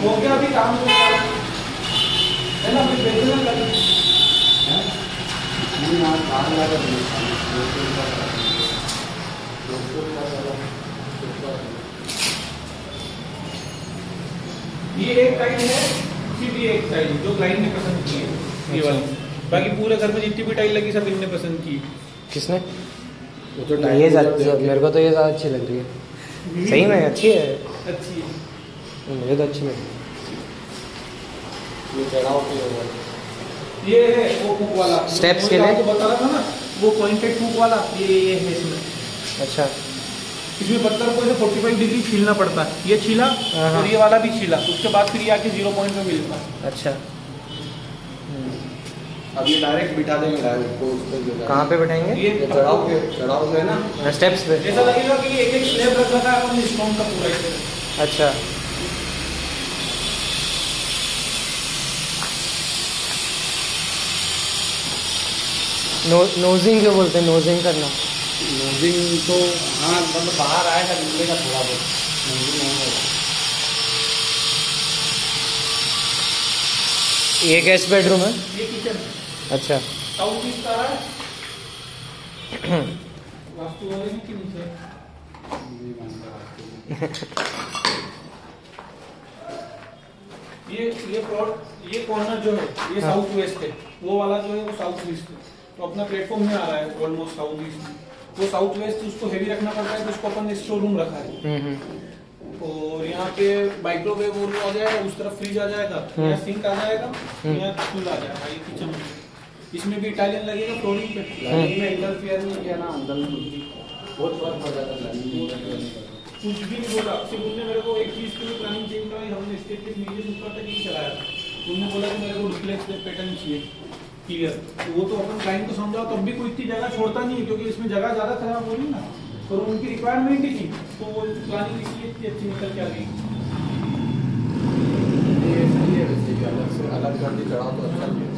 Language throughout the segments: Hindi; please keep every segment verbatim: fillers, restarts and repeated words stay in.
हो गया अभी काम हो गया है ना, फिर भेजना कर ये एक टाइल है, सिर्फ ये एक टाइल जो क्लाइंट ने पसंद की है ये वाली, बाकी पूरे घर में जितनी भी टाइल लगी सब इनने पसंद की। किसने? वो तो ये मेरे को तो ये ज़्यादा अच्छी लग रही है। सही में अच्छी है, अच्छी है, मुझे तो अच्छी लगी। ये चढ़ाव के होगा, ये है वो हुक वाला स्टेप्स के लिए तो बता रहा था ना, वो पॉइंटेड हुक वाला ये ये है इसमें। अच्छा, इसमें पत्थर को इसे पैंतालीस डिग्री छीलना पड़ता है, ये छीला और ये वाला भी छीला, उसके बाद फिर ये आके जीरो पॉइंट में मिलता है। अच्छा, अब ये डायरेक्ट बिठा देंगे डायरेक्ट। कहाँ पे बैठाएंगे? ये चढ़ाव के चढ़ाव पे है ना, स्टेप्स पे। ऐसा लगेगा कि एक एक स्लैब रख रखा है अपन स्टोन का पूरा। अच्छा, नो नोजिंग जो बोलते हैं, नोजिंग करना। नोजिंग तो हाँ मतलब बाहर आएगा, निकलेगा थोड़ा बहुत, नोजिंग नहीं होगा। ये गेस्ट बेडरूम है, ये किचन। अच्छा, साउथ ईस्ट आ रहा है वास्तु वाले में कि नीचे? ये ये प्लॉट ये कॉर्नर जो है ये हाँ। साउथ वेस्ट है, वो वाला जो है वो साउथ ईस्ट है, तो अपना प्लेटफॉर्म में आ रहा है ऑलमोस्ट साउथ ईस्ट में। वो साउथ वेस्ट उसको हेवी रखना पड़ता है, तो उसको अपन स्टोर रूम रखा है। और यहाँ पे माइक्रोवेव वो आ जाएगा, उस तरफ फ्रिज आ जाएगा, यहाँ सिंक आ जाएगा, यहाँ टूल आ जाएगा, ये किचन। इसमें भी इटालियन लगेगा फ्लोरिंग पे, लाइनिंग में इंटरफेयर नहीं किया ना, अंदर में बहुत फर्क पड़ जाता है। कुछ भी नहीं बोला, सिर्फ उन्होंने मेरे को एक चीज के लिए प्लानिंग चेंज कराई, हमने स्टेट के नीचे ऊपर तक ही चलाया था। उन्होंने बोला कि मेरे को डुप्लेक्स पैटर्न चाहिए क्लियर, वो तो अपन क्लाइंट को समझाओ तब भी कोई इतनी जगह छोड़ता नहीं है, क्योंकि इसमें जगह ज्यादा खराब हो रही ना, और उनकी रिक्वायरमेंट ही थी, तो वो प्लानिंग इसलिए इतनी अच्छी निकल के आ गई। ये सही है वैसे कि अलग से अलग करके चढ़ाओ तो अच्छा है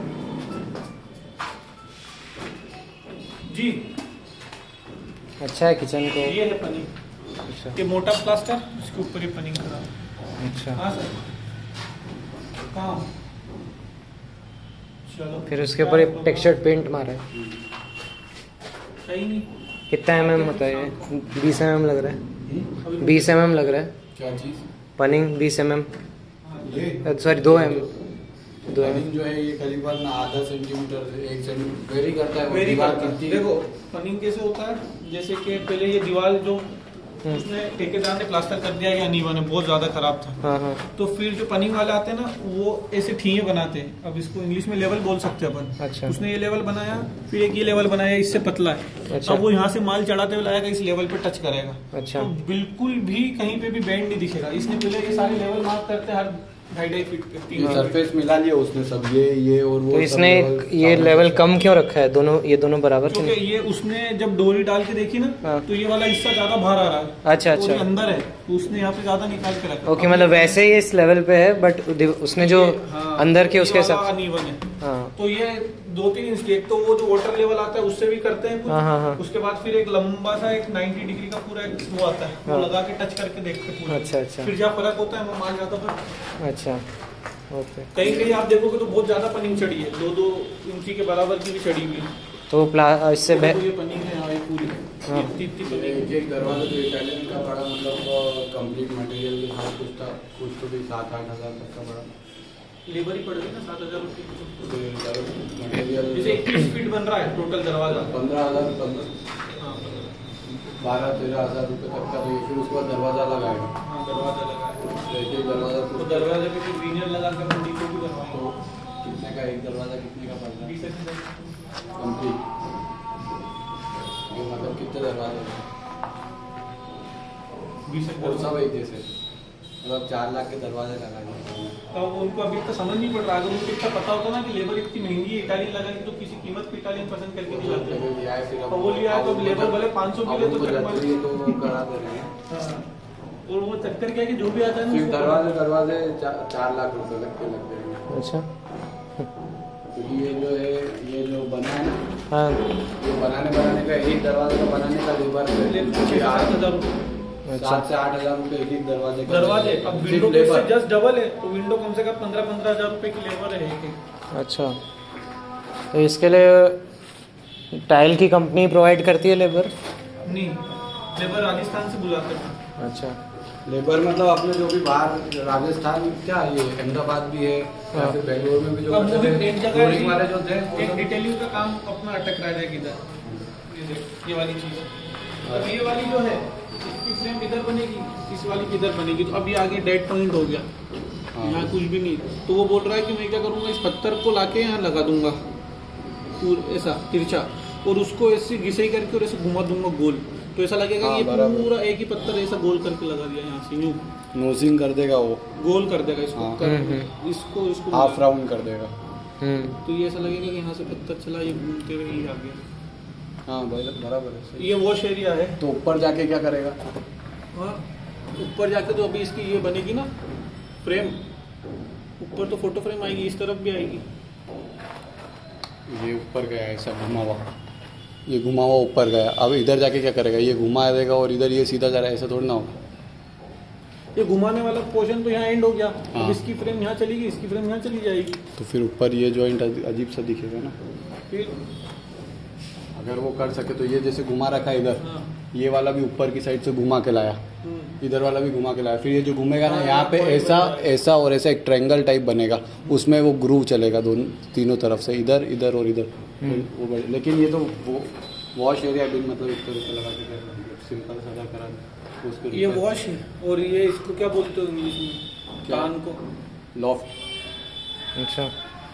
जी। अच्छा है किचन को, ये है पनिंग। अच्छा, ये मोटा प्लास्टर, इसके ऊपर ये पनिंग करा। अच्छा हाँ सर, कहाँ? चलो फिर उसके ऊपर एक टेक्सचर्ड पेंट मारा है। सही नहीं, कितना एम एम होता है ये? बीस एम एम लग रहा है, बीस एम एम लग रहा है। क्या चीज़? पनिंग बीस एम एम, सॉरी दो एम दो एम जो है ये करीबन आधा सेंटीमीटर से एक सेंटीमीटर वेरी करता है। वेरी करता है, देखो पनिंग कैसे होता है, जैसे कि पहले ये दीवार जो उसने ठेकेदार ने प्लास्टर कर दिया या नहीं बने, बहुत ज्यादा खराब था। हाँ हाँ। तो फिर जो पनिंग वाले आते हैं ना, वो ऐसे ठीए बनाते हैं, अब इसको इंग्लिश में लेवल बोल सकते हैं अपन। अच्छा। उसने ये लेवल बनाया, फिर एक ये लेवल बनाया, इससे पतला है। अच्छा। अब वो यहाँ से माल चढ़ाते हुए लाएगा, इस लेवल पे टच करेगा। अच्छा। तो बिल्कुल भी कहीं पे भी बैंड नहीं दिखेगा। इसने पहले ये सारे लेवल मार्क करते हर ढाई ढाई फीट पे तीन सरफेस मिला लिया उसने सब, ये ये और वो। तो इसने ये लेवल कम क्यों रखा है? दोनों ये दोनों बराबर क्योंकि ये उसने जब डोरी डाल के देखी ना, हाँ। तो ये वाला हिस्सा ज्यादा बाहर आ रहा है। अच्छा अच्छा, अंदर है, तो उसने यहाँ पे ज्यादा निकाल के रखा। ओके, मतलब वैसे ही इस लेवल पे है, बट उसने जो हाँ, अंदर के उसके साथ अनइवन है। हाँ। तो ये दो तीन स्टेप, तो वो जो वाटर लेवल आता है उससे भी करते हैं कुछ। हाँ हाँ। उसके बाद फिर एक लंबा सा एक नब्बे डिग्री का पूरा एक वो आता है, वो लगा के टच करके देखते पूरा। अच्छा अच्छा। फिर जहाँ फर्क होता है वो माल जाता है। अच्छा ओके। कहीं कहीं आप देखोगे तो बहुत ज्यादा पनिंग चढ़ी है, दो दो इंची के बराबर की भी चढ़ी हुई है। तो इससे तो ये पनिंग है हाँ, ये पूरी हाँ। इतनी इतनी पनिंग। एक दरवाजा तो इटालियन का बड़ा मतलब कंप्लीट मटेरियल के साथ कुछ था, कुछ तो भी सात आठ हज़ार तक का बड़ा लेबर ही पड़ गई ना, सात हज़ार रुपये मटेरियल। जैसे इक्कीस फीट बन रहा है टोटल दरवाजा, पंद्रह हज़ार पंद्रह बारह तेरह हज़ार रुपये तक का। तो फिर उसके बाद दरवाजा लगाएगा। हाँ दरवाजा लगाएगा, दरवाजा तो दरवाजे पे भी विनियर लगा के अपन नीचे भी बनवाएंगे। तो कितने का एक दरवाजा कितने का पड़ता है? बीस कंप्लीट, ये मतलब कितने दरवाजे? बीस और सब एक जैसे, मतलब चार लाख के दरवाजे लगाएंगे। तो उनको अभी तो समझ नहीं पड़ रहा, अगर उनको इतना पता होता ना कि लेबर इतनी महंगी है, इटालियन लगाएंगे तो किसी कीमत पे इटालियन पसंद करके नहीं लाते। तो वो लिया है तो लेबर भले पाँच सौ मिले तो करा दे रहे हैं। और वो चक्कर क्या है कि जो भी आता है ना दरवाजे दरवाजे चार लाख रुपए लग के लग जाएंगे। अच्छा। क्योंकि ये जो है ये जो बना है ना, हाँ, ये बनाने बनाने का एक दरवाजे का बनाने का लेबर आठ हज़ार रुपये। सात से आठ हजार रुपए एक एक दरवाजे दरवाजे अब विंडो तो इससे जस्ट डबल है, तो विंडो कम से कम पंद्रह पंद्रह हजार रुपए की लेबर है एक। अच्छा, तो इसके लिए टाइल की कंपनी प्रोवाइड करती है लेबर? नहीं, लेबर राजस्थान से बुलाते हैं। अच्छा, लेबर मतलब अपने जो भी बाहर राजस्थान क्या ये अहमदाबाद भी है या फिर बेंगलोर में भी जो अब वो भी एक जगह वाले जो थे एक डिटेलिंग का काम अपना अटक रहा है किधर, ये देख ये वाली चीज, अब ये वाली जो है इसकी फ्रेम इधर बनेगी, इस वाली की इधर बनेगी, तो अब ये आगे डेड पॉइंट हो गया, यहाँ कुछ भी नहीं। तो वो बोल रहा है कि मैं क्या करूँगा, इस पत्थर को लाके यहाँ लगा दूंगा पूरा ऐसा तिरछा, और उसको ऐसे घिसे करके और ऐसे घुमा दूंगा गोल, तो ऐसा लगेगा हाँ, ये पूरा एक ही पत्थर ऐसा गोल करके लगा दिया यहाँ से, यूँ नोजिंग कर देगा, वो गोल कर देगा इसको, हाँ, कर, इसको इसको हाफ राउंड कर देगा, तो ये ऐसा लगेगा कि यहाँ से पत्थर चला, ये घूमते हुए ही आ गया। हाँ बराबर है। ये वॉश एरिया है, तो ऊपर जाके क्या करेगा? हाँ ऊपर जाके तो अभी इसकी ये बनेगी ना फ्रेम, ऊपर तो फोटो फ्रेम आएगी, इस तरफ भी आएगी। ये ऊपर गया ऐसा घुमा हुआ, ये घुमा हुआ ऊपर गया, अब इधर जाके क्या करेगा? ये घुमा देगा और इधर ये सीधा जा रहा है, ऐसा थोड़ी ना होगा। ये घुमाने वाला पोर्शन तो यहाँ एंड हो गया, हाँ। अब इसकी फ्रेम यहाँ चलेगी, इसकी फ्रेम यहाँ चली जाएगी, तो फिर ऊपर ये जॉइंट अजीब सा दिखेगा ना। फिर अगर वो कर सके तो ये जैसे घुमा रखा है इधर, हाँ। ये वाला भी ऊपर की साइड से घुमा के लाया, इधर वाला भी घुमा के लाया, फिर ये जो घूमेगा ना यहाँ पे ऐसा ऐसा और ऐसा एक ट्रायंगल टाइप बनेगा, उसमें वो ग्रूव चलेगा दोनों तीनों तरफ से, इधर इधर और इधर वो बड़े। लेकिन ये तो वो वॉश एरिया भी मतलब एक तरह लगा के सिंपल सादा करा उसको, ये वॉश है। और ये इसको क्या बोलते हो इंग्लिश में? कान को लॉफ्ट। अच्छा,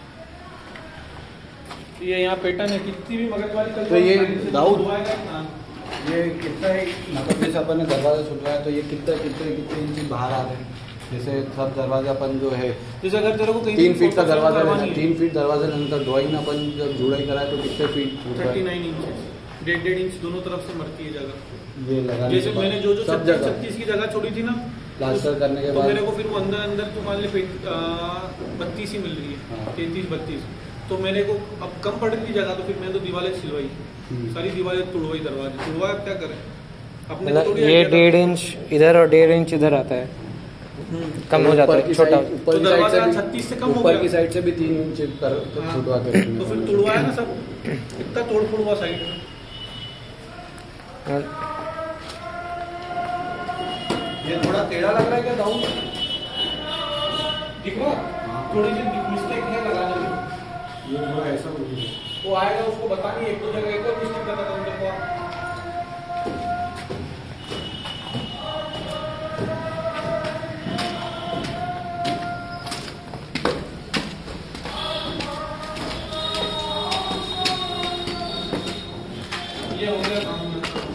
ये यहाँ पैटर्न है, कितनी भी मगज वाली तो ये दाऊद ये कितना है, मतलब जैसे अपन ने दरवाजा छुटवाया तो ये कितने कितने कितने इंच बाहर आ रहे हैं? जैसे सब दरवाजा अपन जो है, जैसे अगर तेरे को कहीं तीन फीट का दरवाजा लेना, तीन फीट दरवाजा लेना था, ड्राइंग में अपन जब जुड़ाई कराए तो कितने फीट? थर्टी नाइन इंच, डेढ़ डेढ़ इंच दोनों तरफ से मरती है जगह। ये लगा जैसे मैंने जो जो छत्तीस की जगह छोड़ी थी ना प्लास्टर करने के बाद, तो मेरे को फिर वो अंदर अंदर तो मान ले बत्तीस ही मिल रही है, तैतीस बत्तीस, तो मेरे को अब कम पड़ रही जगह, तो फिर मैंने तो दीवारें सिलवाई, सारी दीवारें तोड़वाई, दरवाजे तोड़वा, अब क्या करें अपने तो ये डेढ़ इंच इधर और डेढ़ इंच इधर आता है, कम हो जाता है, छोटा ऊपर की साइड से छत्तीस से कम हो गया, ऊपर की साइड से भी तीन इंच कर छुटवा के, तो फिर तोड़वाया ना सब, इतना तोड़ फोड़ हुआ साइड में। ये थोड़ा टेढ़ा लग रहा है क्या दाऊद? ठीक है, थोड़ी सी मिस्टेक है लगाने में, ये थोड़ा ऐसा वो आएगा उसको बतानी, एक दो जगह एक और मिस्टेक बता दूंगा को। ये हो गया काम,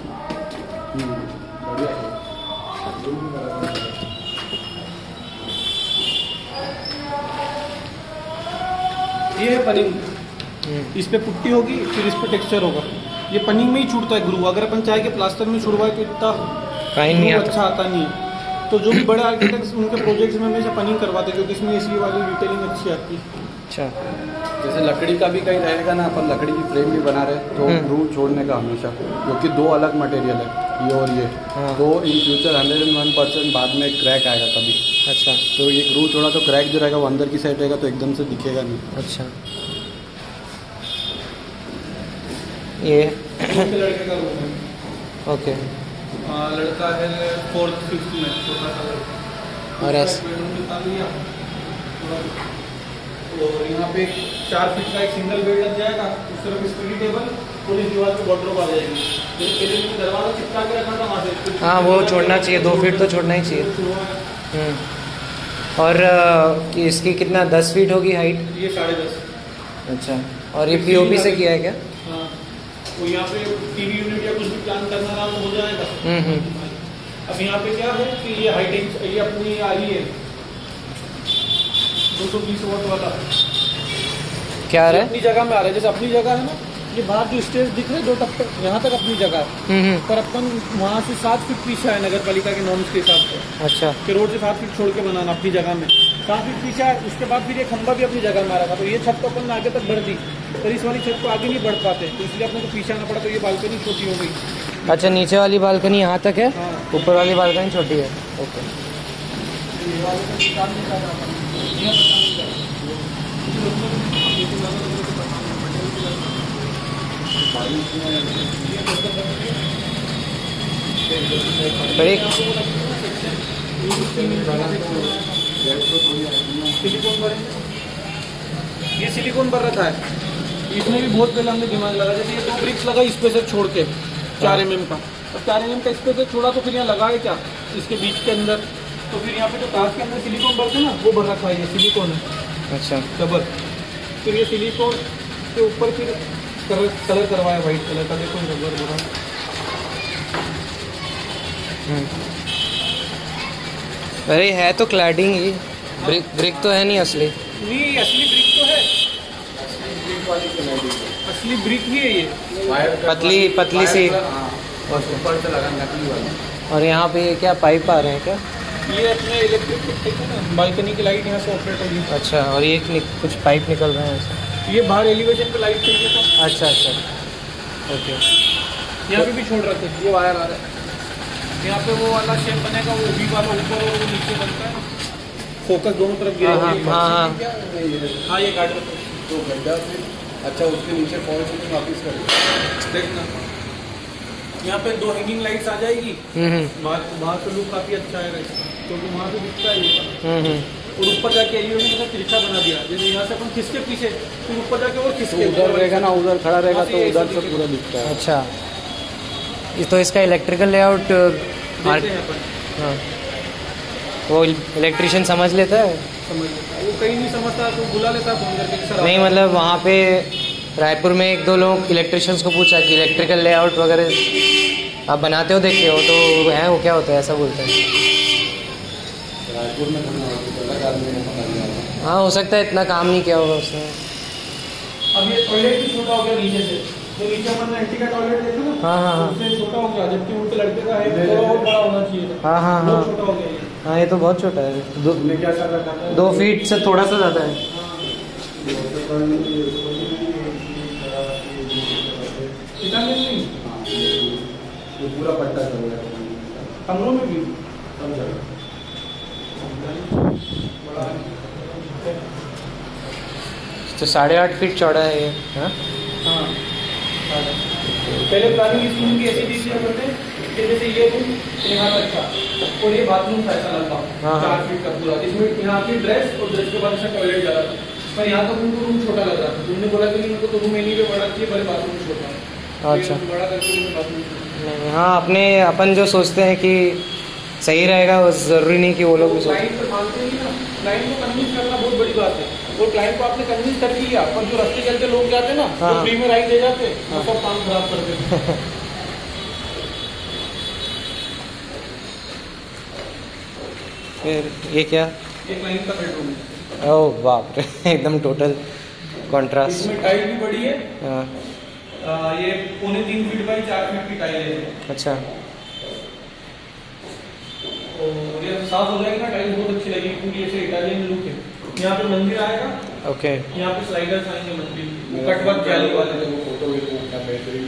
ये है पनिंग, इस पे पुट्टी होगी, फिर इस पे टेक्सचर होगा। ये पनिंग में ही छूटता है ग्रू, अगर अपन चाहे के प्लास्टर में छुड़वाए तो इतना नहीं अच्छा आता नहीं है। तो जो भी बड़े आर्किटेक्ट्स उनके प्रोजेक्ट्स में हमेशा पनिंग करवाते हैं, क्योंकि इसमें इसलिए वाली डिटेलिंग अच्छी आती है। अच्छा, जैसे लकड़ी का भी कहीं रहेगा ना, अपन लकड़ी की फ्रेम भी बना रहे तो ग्रू छोड़ने का हमेशा, क्योंकि दो अलग मटेरियल है ये और ये, हाँ। तो in future hundred and one percent बाद में क्रैक आएगा कभी। अच्छा, तो ये ग्रू छोड़ा तो क्रैक जो रहेगा वो अंदर की साइड रहेगा, तो एकदम से दिखेगा नहीं। अच्छा, ये लड़के का रूम है, ओके, लड़का है फोर्थ फिफ्थ में, छोटा सा, और ऐसे बेडरूम निकाल लिया, और यहाँ पे चार फीट का एक सिंगल बेड लग जाएगा, उस तरफ स्टडी टेबल, पूरी दीवार पे वार्डरोब आ जाएगी। तो दरवाजा चिपका के रखा था वहाँ से, हाँ वो छोड़ना चाहिए, दो फीट तो छोड़ना ही चाहिए। और कि इसकी कितना दस फीट होगी हाइट? ये साढ़े दस। अच्छा, और ये पीओपी से किया है क्या? हाँ, तो यहाँ पे टीवी यूनिट या कुछ भी प्लान करना रहा तो हो जाएगा। अब यहाँ पे क्या है कि ये हाइट ये अपनी आ रही है दो सौ बीस वाट वाला, क्या आ रहा है? अपनी जगह में आ रहा है, जैसे अपनी जगह है ना, ये बाहर जो स्टेज दिख रहे हैं दो टप्पे, यहाँ तक अपनी जगह है, पर अपन वहाँ से सात फीट पीछे है नगर पालिका के नॉर्म्स के हिसाब से। अच्छा, कि रोड से सात फीट छोड़ के बनाना अपनी जगह में, सात फीट पीछे है। उसके बाद फिर ये खंभा भी अपनी जगह में आ रहा था, तो ये छत तो अपन ने आगे तक बढ़ दी, पर इस वाली छत को आगे नहीं बढ़ पाते, तो इसलिए अपने को पीछे आना पड़ा, तो ये बालकनी छोटी हो गई। अच्छा, नीचे वाली बालकनी यहाँ तक है, ऊपर वाली बालकनी छोटी है। ओके। ये सिलिकॉन भर रखा है, इसमें भी बहुत पहले हमने दिमाग लगा। जैसे ये दो ब्रिक्स लगा स्पेसर छोड़ के चार एम एम का, और चार एम एम का स्पेसर छोड़ा तो फिर यहाँ लगाए क्या इसके बीच के अंदर, तो फिर यहाँ पे जो कांच के अंदर सिलिकॉन भरते ना वो भर रखा है, ये सिलिकॉन है। अच्छा, डबल। फिर ये सिलिकॉन के ऊपर फिर कलर कलर करवाया वाइट कलर का, देखो रबर भरा। अरे है तो क्लैडिंग ही, ब्रिक ब्रिक तो है नहीं असली। नहीं, असली ब्रिक तो है, असली ब्रिक ही है ये, पतली पतली सी। ऊपर से लगा नकली वाला। और यहाँ पे क्या पाइप आ रहे हैं क्या? ये अपने इलेक्ट्रिक है ना, बालकनी की लाइट यहाँ से ऑपरेट होगी। अच्छा, और ये नि, कुछ पाइप निकल रहे हैं ऐसे? ये बाहर एलिवेशन पे लाइट चाहिए था। अच्छा अच्छा, ओके। यहाँ पे भी छोड़ रखे, ये वायर आ रहा है। यहाँ पे वो वाला शेप बनेगा, वो भी वाला ऊपर और वो नीचे बनता है, फोकस दोनों तरफ गिरेगा। हाँ हाँ हाँ हाँ, ये गाड़ी तो गड्ढा फिर अच्छा उसके नीचे फॉल सीलिंग वापस कर देखना। यहाँ पे दो हैंगिंग लाइट्स आ जाएगी, बाहर बाहर से लुक काफी अच्छा आएगा क्योंकि तो वहाँ से दिखता है ये। और ऊपर जाके एलिवेशन का तिरछा बना दिया, जैसे यहाँ से अपन खिसके पीछे, फिर ऊपर जाके और खिसके उधर रहेगा ना, उधर खड़ा रहेगा तो उधर से पूरा दिखता है। अच्छा, तो इसका इलेक्ट्रिकल लेआउट देखते हैं अपन। हाँ, वो इलेक्ट्रिशियन समझ लेता है? समझ लेता है, वो कहीं नहीं समझता तो बुला लेता है फोन करके सर। नहीं मतलब वहाँ पे रायपुर में एक दो लोग इलेक्ट्रिशियंस को पूछा कि इलेक्ट्रिकल लेआउट वगैरह आप बनाते हो, देखते हो तो है वो क्या होता है, ऐसा बोलते हैं। रायपुर में हाँ, हो सकता है इतना काम नहीं किया होगा उसने। अब ये टॉयलेट भी छोटा हो गया नीचे से, तो नीचे अपन एंटी का टॉयलेट देखा ना, हाँ हाँ हाँ, उससे छोटा हो गया, जबकि उनके लड़के का है थोड़ा और बड़ा होना चाहिए था। हाँ हाँ हाँ, छोटा हो गया ये। हाँ ये तो बहुत छोटा है, दो क्या कर रखा था, दो फीट से थोड़ा सा ज़्यादा है। नहीं, ये पूरा पट्टा चल रहा है कमरों में भी सब जगह। तो साढ़े आठ फीट चौड़ा है ये। हाँ हाँ, पहले प्लानिंग इस रूम की ऐसी थी करते कि जैसे ये रूम यहाँ तक था और ये बाथरूम था ऐसा लंबा चार फीट का पूरा, इसमें यहाँ की ड्रेस और ड्रेस के बाद से टॉयलेट जा रहा था, पर यहाँ तक उनको रूम छोटा लग रहा था। उन्होंने बोला कि उनको तो रूम एनी पे बड़ा चाहिए, पर बाथरूम छोटा है। अच्छा, बड़ा करके बाथरूम नहीं हाँ, अपने अपन जो सोचते हैं कि सही रहेगा वो ज़रूरी नहीं कि वो लोग भी सोचें। क्लाइंट तो मानते ही ना, क्लाइंट को कन्विंस करना बहुत बड़ी बात है, और क्लाइंट को आपने कन्विंस कर दिया, पर जो रास्ते चलते लोग जाते हैं ना, हाँ, तो फ्री में राइड दे जाते हैं, वो सब काम खराब कर देते। फिर ये क्या? ये क्लाइंट का बेडरूम है। ओह बाप रे, एकदम टोटल कॉन्ट्रास्ट। इसमें टाइल भी बड़ी है। हाँ, आ, ये पौने तीन फीट बाई चार फीट की टाइल है। अच्छा, और ये साफ हो जाएगी ना, टाइल बहुत अच्छी लगेगी, क्योंकि ऐसे इटालियन लुक है। यहाँ पे मंदिर आएगा, ओके, यहाँ पे स्लाइडर्स आएंगे मंदिर, कटवर्क जाली वाले फोटो बेहतरीन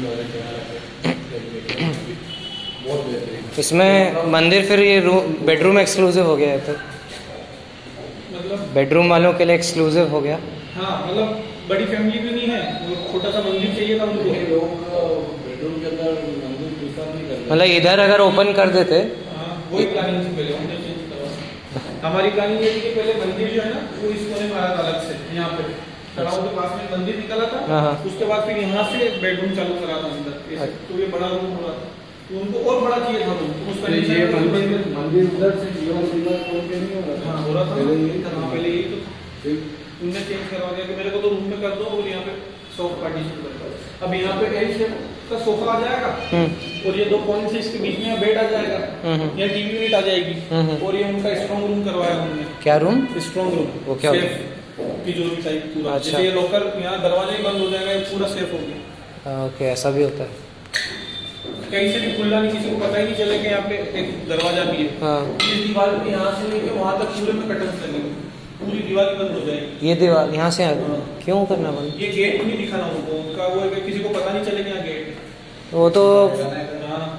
बहुत बेहतरीन। इसमें मंदिर फिर ये रूम बेडरूम एक्सक्लूसिव हो गया है, तो मतलब बेडरूम वालों के लिए एक्सक्लूसिव हो गया। हाँ, मतलब बड़ी फैमिली भी नहीं है, वो छोटा सा मंदिर चाहिए था उनको। लोग बेडरूम के अंदर मंदिर प्रेफर नहीं करते, मतलब इधर अगर ओपन कर देते, हाँ, वही प्लानिंग थी पहले, हमने चेंज करवा। हमारी प्लानिंग ये थी कि पहले मंदिर जो है ना वो इस कोने में आया था अलग से, यहाँ पे तलाव के पास में मंदिर निकला था, हाँ, उसके बाद फिर यहाँ से बेडरूम चालू करा था अंदर, ऐसे। तो ये बड़ा रूम हो रहा था, तो उनको और बड़ा चाहिए था रूम, तो उसका ये मंदिर मंदिर उधर से जीरो सिल्वर खोल के नहीं हो रहा हाँ हो रहा था पहले यही था। हाँ, पहले यही तो उनने चेंज करवा दिया कि मेरे को तो रूम में कर दो और यहाँ पे सोफा पार्टीशन कर दो। अब यहाँ पे एल शेप का सोफा आ जाएगा, और ये दो पॉइंट से इसके बीच में बेड आ जाएगा, या टीवी यूनिट आ जाएगी, और ये उनका स्ट्रॉन्ग रूम करवाया उन्होंने। क्या रूम? स्ट्रॉन्ग रूम, वो क्या तिजोरी टाइप पूरा। अच्छा, जैसे ये लॉकर यहाँ दरवाजा ही बंद हो जाएगा, ये पूरा सेफ हो गया। ओके, ऐसा भी होता है। कहीं से भी खुलना नहीं, किसी को पता ही नहीं चलेगा यहाँ पे एक दरवाजा भी है। हाँ, इस दीवार पे यहाँ से लेके वहाँ तक पूरे में कर्टन्स लगेंगे, पूरी दीवार ही बंद हो जाएगी। ये दीवार यहाँ से क्यों करना बंद? ये गेट नहीं दिखाना उनको, उनका वो है कि किसी को पता नहीं चलेगा यहाँ गेट। वो तो हाँ,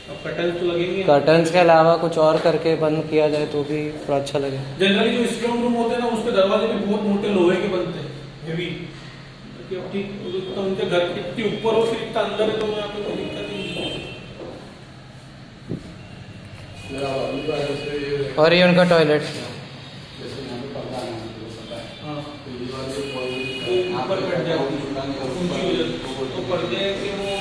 अब कर्टन्स तो लगेंगे। कर्टन्स के अलावा कुछ और करके बंद किया जाए तो भी थोड़ा अच्छा लगे। जनरली जो स्ट्रॉन्ग रूम होते हैं ना उसके दरवाजे भी बहुत मोटे लोहे के बनते हैं, हेवी। ठीक, तो उनके घर इतनी ऊपर हो फिर इतना अंदर है तो यहाँ पे कोई दिक्कत ही नहीं। और ये उनका टॉयलेट ऊपर कट जाती है तो पर्दे के वो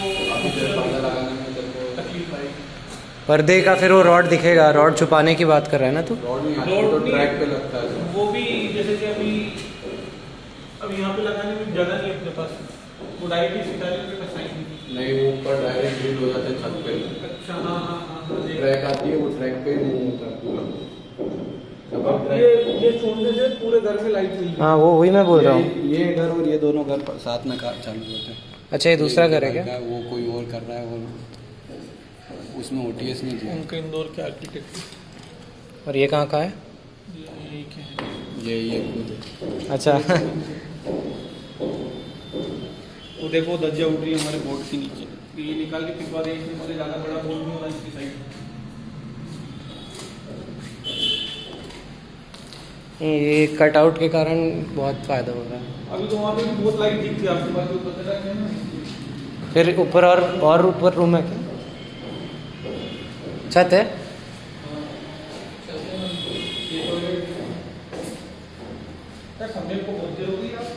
तकलीफ आएगी। पर्दे का फिर वो रॉड दिखेगा, रॉड छुपाने की बात कर रहा है ना तू? रॉड नहीं, रॉड तो नहीं, ट्रैक पे लगता है वो भी जैसे कि अभी अब यहाँ पे लगाने में जगह नहीं है अपने पास, वो डायरेक्ट इस टाइल पे फंसाएंगे। नहीं, वो ऊपर डायरेक्ट ड्रिल हो जाते हैं छत पे। अच्छा, हाँ हाँ हाँ, ट्रैक आती है, वो ट्रैक पे नहीं होता पूरा। अब ये ये छोड़ने से पूरे घर में लाइट मिल। हाँ वो वही मैं बोल रहा हूँ। ये घर और ये दोनों घर साथ में काम चालू होते हैं। अच्छा, ये दूसरा घर है क्या? वो कोई और कर रहा है, और उसमें ओटीएस नहीं दिया। उनका इंदौर के आर्किटेक्ट। और ये कहाँ का है? ये ये क्या है? ये ये खुद है। अच्छा। वो देखो धज्जियाँ उठ रही है हमारे बोर्ड के नीचे, ये निकाल के पिछवा दे, इसमें मुझे ज़्यादा बड़ा बोर्ड नहीं होना इसकी साइड। ये कटआउट के कारण बहुत फायदा हो रहा है। अभी तो वहाँ पे भी बहुत लाइट दिखती है आपके पास, पता है ना। फिर ऊपर और और ऊपर रूम है क्या? छत है? को बोलते रहोगी आप?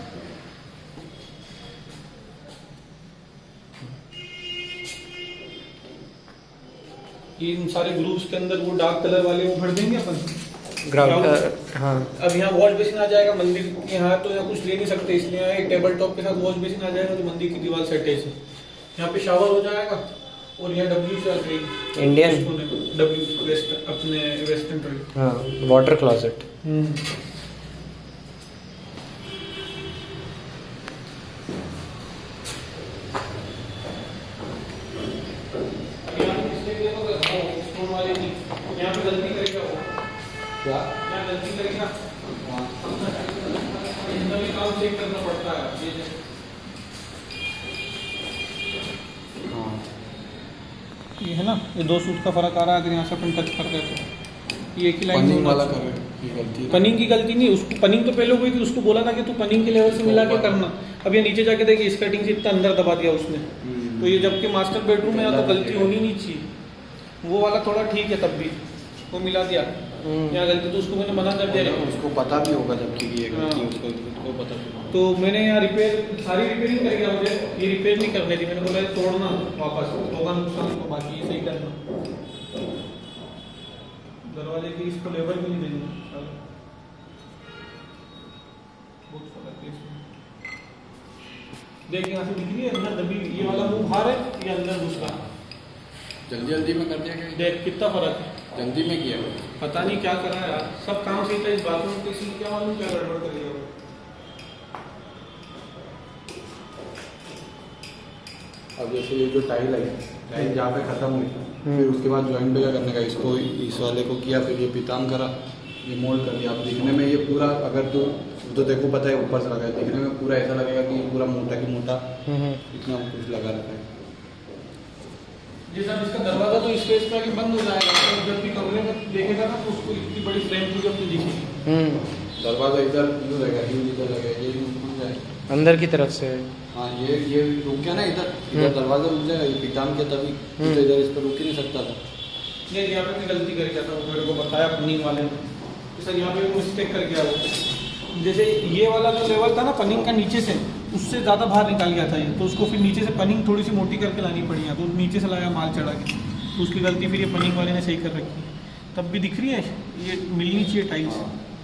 ये इन सारे ग्रुप्स के अंदर वो डार्क कलर वाले वो भर देंगे अपन ग्राउंड। हाँ, अब यहाँ वॉश बेसिन आ जाएगा मंदिर के यहाँ, तो यहाँ कुछ ले नहीं सकते, इसलिए यहाँ एक टेबल टॉप के साथ वॉश बेसिन आ जाएगा जो मंदिर की दीवार से अटैच है। यहाँ पे शावर हो जाएगा और यहाँ डब्ल्यू से आ जाएगी इंडियन डब्ल्यू वेस्ट अपने वेस्टर्न ट्रेड। हाँ, वाटर क्लोजेट। यहाँ पे गलती करेगा वो क्या? यहाँ गलती करेगा, इतना भी काम चेक करना पड़ता है। ये हाँ, ये है ना, ये दो सूट का फर्क आ रहा है अगर यहाँ से अपन टच कर रहे हैं तो ये एक ही लाइन पनिंग वाला कर रहे हैं, ये गलती है। पनिंग की गलती नहीं, उसको पनिंग तो पहले हुई थी, उसको बोला था कि तू पनिंग के लेवल से मिला के करना। अब ये नीचे जाके देखिए स्कर्टिंग से इतना अंदर दबा दिया उसने, तो ये जबकि मास्टर बेडरूम है तो गलती होनी नहीं चाहिए। वो वाला थोड़ा ठीक है, तब भी वो मिला दिया। यहाँ गलती तो उसको मैंने मना कर दिया, उसको पता भी होगा जबकि ये गलती है, उसको उसको पता भी। तो मैंने यहाँ रिपेयर सारी रिपेयरिंग कर गया, मुझे ये रिपेयर नहीं करनी थी, मैंने बोला तोड़ना वापस होगा नुकसान, तो बाकी ये सही करना। दरवाजे की इसको लेवल भी नहीं देंगे, बहुत फर्क है इसमें। देख यहाँ से दिख रही है अंदर दबी, ये वाला मुंह बाहर है, ये अंदर घुस रहा। जल्दी जल्दी में कर दिया क्या? देख कितना फर्क है, जल्दी में किया, पता नहीं क्या करा है यार। सब काम सही था, इस बाथरूम के इसी क्या मालूम क्या गड़बड़ कर लिया। अब जैसे ये जो टाइल है, टाइल जहाँ पे खत्म हुई, फिर उसके बाद जॉइंट पे क्या करने का, इसको इस वाले को किया, फिर ये पिताम करा, ये मोल्ड कर दिया। अब दिखने में ये पूरा, अगर तो तो देखो पता है ऊपर से लगा है, दिखने में पूरा ऐसा लगेगा कि पूरा मोटा की मोटा इतना कुछ लगा रहता है। जैसा इसका दरवाजा तो स्पेस पे आके बंद हो जाएगा, तो जब भी कमरे में देखेगा ना तो उसको इतनी बड़ी फ्रेम पूरी अपनी दिखेगी। दरवाजा इधर यूँ रहेगा, यूँ इधर लगेगा, ये यूँ खुल जाएगा अंदर की तरफ से। हाँ, ये ये रुक गया ना इधर, इधर दरवाजा रुक जाएगा, ये पिताम के तभी तो इधर इस पर रुक ही नहीं सकता था। नहीं, यहाँ पे भी गलती कर गया था, वो मेरे को बताया पनिंग वाले ने। सर यहाँ पे मिस्टेक कर गया वो, जैसे ये वाला जो लेवल था ना पनिंग का नीचे से, उससे ज़्यादा बाहर निकल गया था ये, तो उसको फिर नीचे से पनिंग थोड़ी सी मोटी करके लानी पड़ी है, तो नीचे से लाया माल चढ़ा के, तो उसकी गलती फिर ये पनिंग वाले ने सही कर रखी है। तब भी दिख रही है, ये मिलनी चाहिए टाइल्स।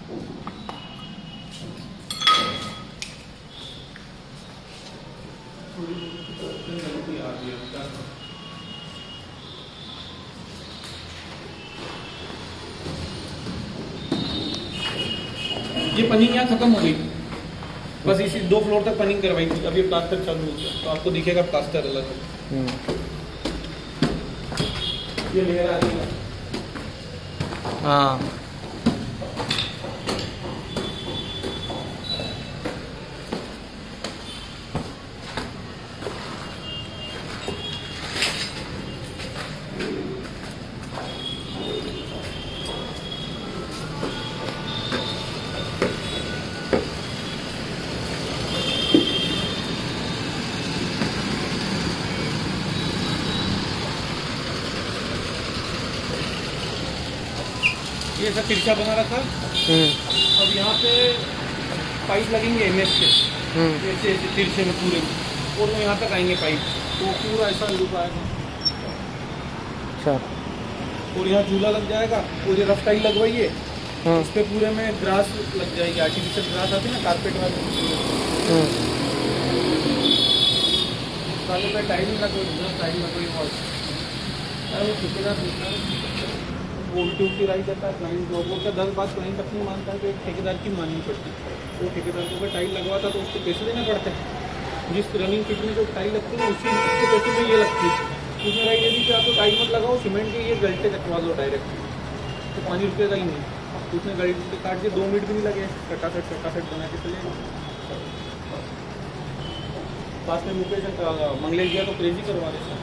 ये पनिंग यहाँ खत्म हो गई, बस इसी दो फ्लोर तक पनिंग करवाई थी, अभी प्लास्टर चालू हो गया, तो आपको दिखेगा प्लास्टर अलग है। ये लेयर आ रही है। हाँ, ऐसा तिरछा बना रखा। अब यहाँ पे पाइप लगेंगे एमएस के ऐसे ऐसे तिरछे में पूरे में, और यहाँ तक आएंगे पाइप, तो पूरा ऐसा लुक आएगा। अच्छा। और यहाँ झूला लग जाएगा, और ये रफ टाइल लगवाइए, उस पर पूरे में ग्रास लग जाएगी, आर्टिफिशियल ग्रास आती है ना कारपेट वाली, साले पे टाइल लगा टाइल लगा वो ठेकेदार वो उल्टी उल्टी राई करता है क्लाइंट लोगों का। दस बात क्लाइंट अपनी मानता है तो एक ठेकेदार की माननी पड़ती है। वो ठेकेदार को अगर टाइल लगवाता तो उसको पैसे देने पड़ते हैं। जिस रनिंग फिट में जो टाइल लगती है उसी उसके पैसे में ये लगती है। उसमें राई ये भी कि आपको टाइल मत लगाओ, सीमेंट के ये गलटे कटवा दो डायरेक्ट, तो पानी रुकेगा ही नहीं। उसने गलटे काट के दो मिनट भी नहीं लगे, कटासट कटासट बना के चले पास में मुकेश मंगलेश गया तो क्रेजी करवा देता।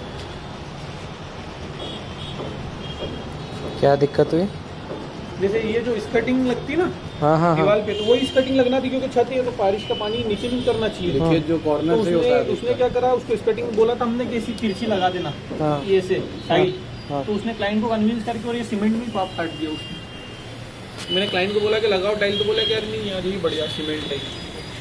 क्या दिक्कत हुई? जैसे ये जो स्कर्टिंग लगती है ना हाँ हाँ दीवार पे, तो वही स्कर्टिंग लगना थी क्योंकि छत है तो बारिश का पानी नीचे नहीं उतरना चाहिए। देखिए जो कॉर्नर तो से उसने, होता है उसने क्या करा, उसको स्कर्टिंग बोला था हमने कि ऐसी तिरछी लगा देना ये से टाइल, तो उसने क्लाइंट को कन्विंस करके और ये सीमेंट में पाप काट दिया उसने। मैंने क्लाइंट को बोला कि लगाओ टाइल, तो बोला कि यार नहीं यार ये बढ़िया सीमेंट टाइल।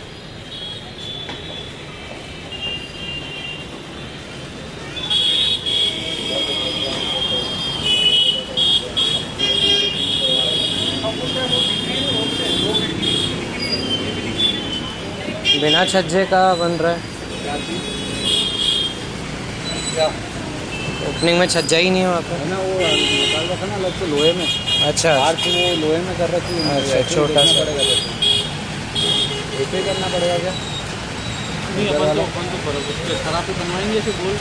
बिना छज्जे का बन रहा है क्या? ओपनिंग में छज्जा ही नहीं है वहाँ पे है ना, वो निकाल रखा ना अलग से लोहे में। अच्छा आर्च वो लोहे में कर रखी है। अच्छा, छोटा सा ऐसे करना पड़ेगा क्या? नहीं अपन तो अपन तो बराबर खराब पे बनवाएंगे ऐसे गोल।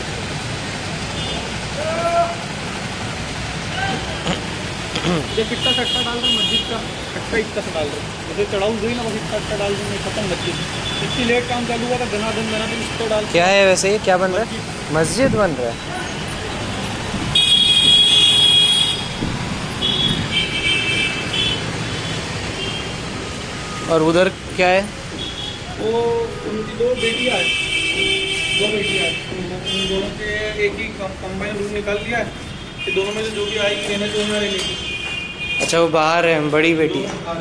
ये कितना कट्टा डाल रहे मस्जिद का, कट्टा इतना सा डाल रहे, जैसे चढ़ाऊ गई ना बस इतना कट्टा डाल देंगे, खत्म मस्जिद। इतनी लेट काम चालू हुआ था, गना दिन गना दिन इस डाल। क्या है वैसे ये क्या बन रहा है? मस्जिद बन रहा है। और उधर क्या है? वो उनकी दो बेटियाँ है, दो बेटियाँ है, उन दोनों के एक ही कंबाइन रूम निकाल दिया है कि दोनों में से जो भी आएगी रहने जो में रहेगी। अच्छा वो बाहर है, बड़ी बेटी।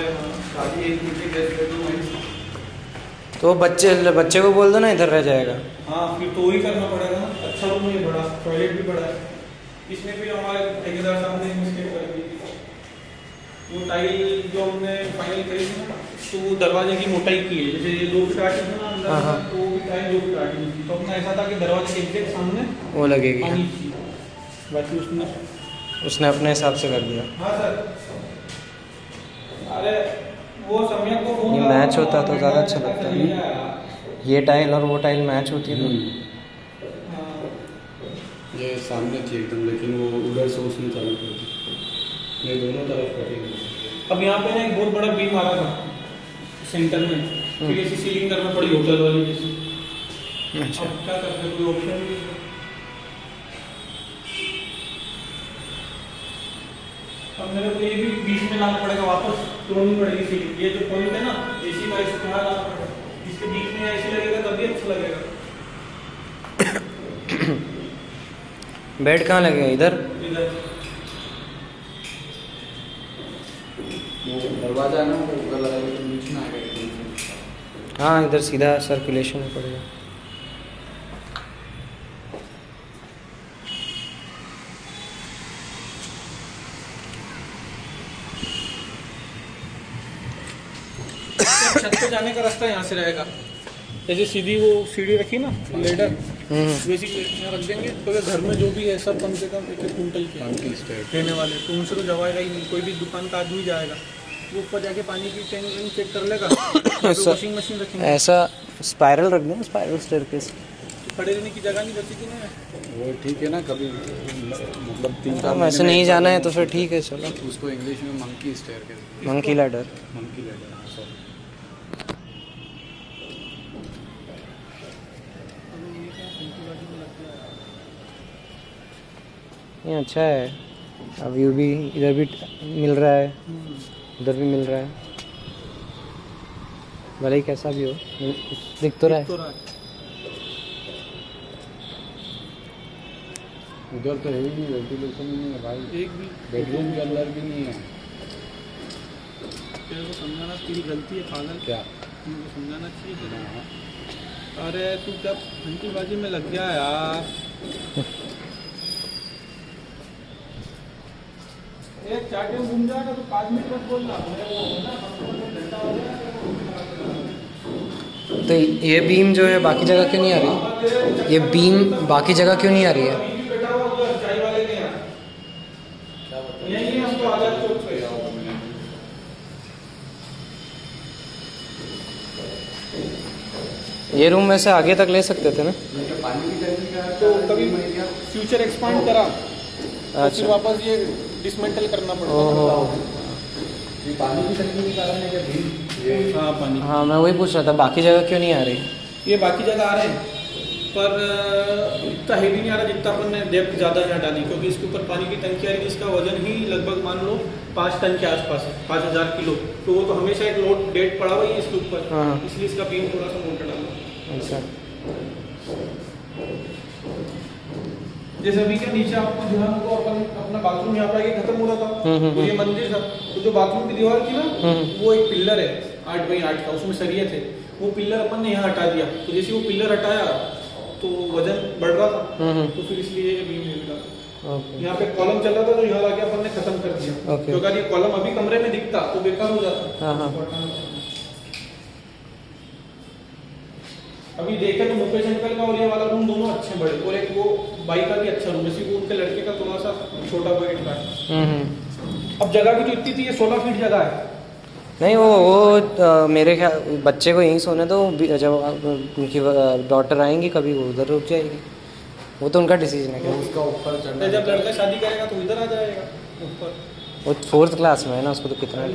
तो बच्चे बच्चे को बोल दो ना इधर रह जाएगा। हाँ फिर तो वही करना पड़ेगा ना। अच्छा रूम है, बड़ा टॉयलेट भी बड़ा है। इसमें भी हमारे ठेकेदार साहब ने मिस्टेक कर दी। वो टाइल जो हमने फाइनल करी थी ना, तो वो दरवाजे की मोटाई की है, जैसे ये दो फीट आठ इंच ना अंदर, तो वो भी टाइल दो फीट आठ इंच। तो अपना ऐसा था कि दरवाजे के एग्जैक्ट सामने वो लगेगी, बाकी उसने उसने अपने हिसाब से कर दिया। हाँ सर। अरे वो समय को ये मैच होता तो ज़्यादा अच्छा लगता है। ये टाइल और वो टाइल मैच होती है तो ये सामने थी एकदम, लेकिन वो उधर से उसने चालू कर दी, ये दोनों तरफ कटेंगे। अब यहाँ पे ना एक बहुत बड़ा बीम आ रहा था सेंटर में, फिर ऐसी सीलिंग करना पड़ी होटल वाली जैसी। अच्छा अब क्या करते, कोई ऑप्शन नहीं है। अब मेरे को ये भी बीच में लाना पड़ेगा वापस, तोड़नी पड़ेगी सीलिंग। ये जो पॉइंट है ना एसी का, इसको कहाँ लाना पड़ेगा, इसके बीच में एसी लगेगा तभी अच्छा लगेगा। बेड कहाँ लगेगा? इधर इधर वो दरवाजा है ना, वो ऊपर लगाएंगे तो बीच में आएगा। हाँ इधर सीधा सर्कुलेशन में पड़ेगा। छत पे जाने का रास्ता यहाँ से रहेगा। जैसे सीधी वो सीढ़ी रखी ना लेडर, वैसी यहाँ रख देंगे, तो घर में जो भी है सब कम से कम एक एक कुंटल के रहने वाले, तो उनसे तो जवाएगा ही नहीं। कोई भी दुकान का आदमी जाएगा वो ऊपर जाके पानी की टैंक चेक कर लेगा। वॉशिंग मशीन रखेंगे, ऐसा स्पाइरल रख देना, स्पाइरल स्टेयरकेस। खड़े रहने की जगह नहीं बची थी ना। वो ठीक है ना, कभी मतलब तीन चार वैसे नहीं जाना है तो फिर ठीक है चलो। उसको इंग्लिश में मंकी स्टेयर कहते हैं। Monkey ladder. Monkey ladder, sorry. ये अच्छा है, अब व्यू भी इधर भी मिल रहा है, उधर भी मिल रहा है, भले ही कैसा भी हो दिख तो रहा है। उधर तो है ही नहीं, वेंटिलेशन ही नहीं है भाई, एक भी बेडरूम के अंदर भी नहीं है। तेरे को समझाना तेरी गलती है पागल। क्या तुमको समझाना चाहिए तेरा। अरे तू क्या घंटीबाजी में लग गया यार। एक चाटे में घूम जाएगा तो पाँच मिनट मत बोलना। तो ये बीम जो है बाकी जगह क्यों नहीं आ रही? ये बीम बाकी जगह क्यों नहीं आ रही है? ये रूम में से आगे तक ले सकते थे ना? तो कभी फ्यूचर एक्सपांड करा तो फिर वापस ये डिसमेंटल करना पड़ता है। पानी की टंकी के कारण है क्या भीड़? हाँ पानी। हाँ मैं वही पूछ रहा था, बाकी जगह क्यों नहीं आ रही? ये बाकी जगह आ रहे हैं पर इतना हेवी नहीं आ रहा जितना अपन ने डेप्थ ज़्यादा है हटानी, क्योंकि इसके ऊपर पानी की टंकी आ रही है जिसका वजन ही लगभग मान लो पाँच टन के आसपास है, पाँच हज़ार किलो। तो वो तो हमेशा एक लोड डेट पड़ा हुआ है इसके ऊपर, इसलिए इसका बीम थोड़ा सा मोटा डाला। अच्छा जैसे अभी क्या नीचे आपको ध्यान को अपन अपना बाथरूम यहाँ पर आके खत्म हो रहा था, तो ये मंदिर था, तो जो बाथरूम की दीवार थी ना वो एक पिल्लर है आठ बाई आठ का, उसमें सरिये थे, वो पिल्लर अपन ने यहाँ हटा दिया। तो जैसे वो पिल्लर हटाया तो वजन बढ़ रहा था, तो फिर इसलिए ये बीम हेवी डाला। यहाँ पे कॉलम चल रहा था तो यहाँ लाके अपन ने खत्म कर दिया, क्योंकि अगर ये कॉलम अभी कमरे में दिखता तो बेकार हो जाता। अभी देखे तो मुकेश अंकल का और ये वाला रूम दोनों अच्छे बड़े, और एक वो बाई का भी अच्छा रूम है, सिर्फ उनके लड़के का थोड़ा सा छोटा बेड का है। अब जगह भी जो इतनी थी, ये सोलह फीट जगह है। नहीं वो वो आ, मेरे ख्याल बच्चे को यहीं सोने दो, जब उनकी डॉटर आएंगी कभी वो उधर रुक जाएगी, वो तो उनका डिसीजन है। क्या उसका ऊपर चढ़ना, जब लड़का शादी करेगा तो इधर आ जाएगा ऊपर। वो फोर्थ क्लास में है ना, उसको तो कितना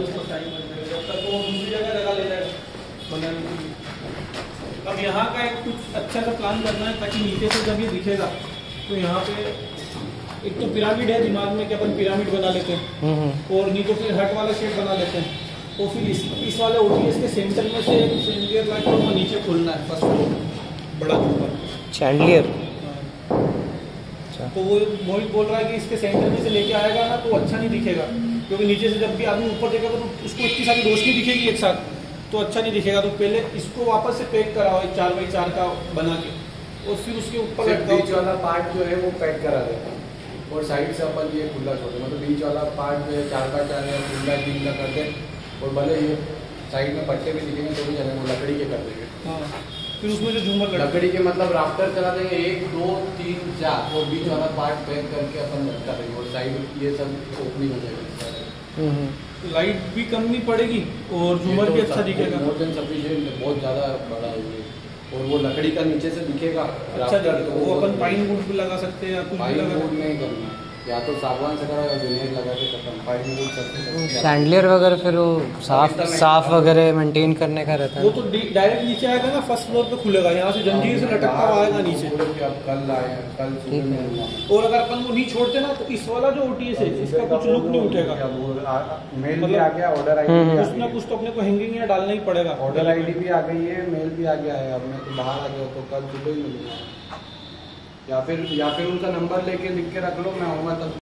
अब यहाँ का एक कुछ अच्छा सा प्लान करना है ताकि नीचे से जब ये दिखेगा तो यहाँ पे एक तो पिरामिड है दिमाग में कि अपन पिरामिड बना लेते हैं, और नहीं तो फिर हट वाला शेप बना लेते हैं, तो फिर इस इस वाले ओटीएस के सेंटर में से चैंडलियर ला के वो नीचे खोलना है फर्स्ट फ्लोर बड़ा ऊपर चैंडलियर। तो वो मोहित बोल रहा है कि इसके सेंटर में से लेके आएगा ना तो अच्छा नहीं दिखेगा, क्योंकि नीचे से जब भी आदमी ऊपर देखेगा तो उसको इतनी सारी रोशनी दिखेगी एक साथ, तो अच्छा नहीं दिखेगा। तो पहले इसको वापस से पैक कराओ एक चार बाई चार का बना के, और फिर उसके ऊपर बीच वाला पार्ट जो है वो पैक करा देगा, और साइड से अपन ये खुला छोड़े, मतलब बीच वाला पार्ट जो है चार बाई चार या तीन बाई तीन का कर दे, और भले ये साइड में पट्टे भी दिखेंगे तो भी चलेंगे, वो लकड़ी के कर देंगे। हाँ फिर उसमें जो झूमर लकड़ी के मतलब राफ्टर चला देंगे एक दो तीन चार, और बीच वाला पार्ट पैक करके अपन लटका देंगे, और साइड ये सब ओपनिंग हो जाएगी। लाइट भी कम नहीं पड़ेगी और झूमर भी अच्छा दिखेगा। मोर देन सफिशिएंट, बहुत ज़्यादा बड़ा है ये, और वो लकड़ी का नीचे से दिखेगा अच्छा दिखेगा। तो वो अपन पाइन वुड भी लगा सकते हैं या कुछ भी लगा, वुड नहीं करना, या तो सागवान से करा या विनेगर लगा के खत्म, पाइन वुड सबसे सैंडलियर वगैरह फिर वो साफ साफ वगैरह मेंटेन करने का रहता है। वो तो डायरेक्ट नीचे आएगा ना, फर्स्ट फ्लोर पे खुलेगा, यहाँ से जंजीर से लटकता हुआ आएगा नीचे। अब कल आए कल सुबह में हुआ, और अगर अपन वो नहीं छोड़ते ना तो इस वाला जो ओटीएस है इसका कुछ लुक नहीं उठेगा। मेल भी आ गया, ऑर्डर आईडी कुछ ना कुछ तो अपने को हैंगिंग या डालना ही पड़ेगा। ऑर्डर आईडी भी आ गई है, मेल भी आ गया है, अब मैं तो बाहर आ गया तो कल सुबह ही मिलूंगा, या फिर या फिर उनका नंबर लेके लिख के रख लो, मैं आऊँगा तब।